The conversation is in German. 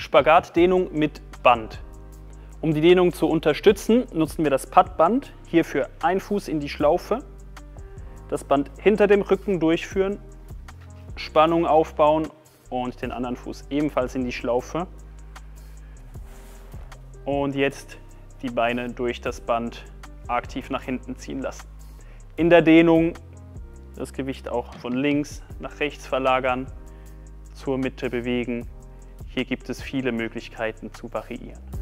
Spagatdehnung mit Band. Um die Dehnung zu unterstützen, nutzen wir das Paddband. Hierfür ein Fuß in die Schlaufe, das Band hinter dem Rücken durchführen, Spannung aufbauen und den anderen Fuß ebenfalls in die Schlaufe. Und jetzt die Beine durch das Band aktiv nach hinten ziehen lassen. In der Dehnung das Gewicht auch von links nach rechts verlagern, zur Mitte bewegen. Hier gibt es viele Möglichkeiten zu variieren.